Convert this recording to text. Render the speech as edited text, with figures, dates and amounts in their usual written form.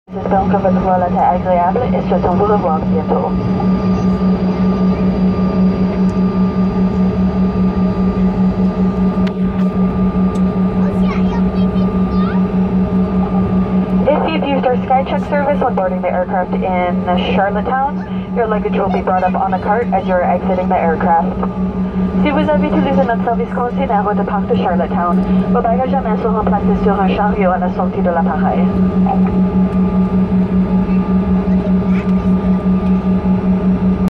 J'espère que votre vol était agréable et souhaitons vous revoir bientôt. If you've used our SkyCheck service when boarding the aircraft in Charlottetown, your luggage will be brought up on a cart as you're exiting the aircraft. Si vous avez utilisé notre service consigneur au départ de Charlottetown, vos bagages à main seront placés sur un chariot à la sortie de l'appareil.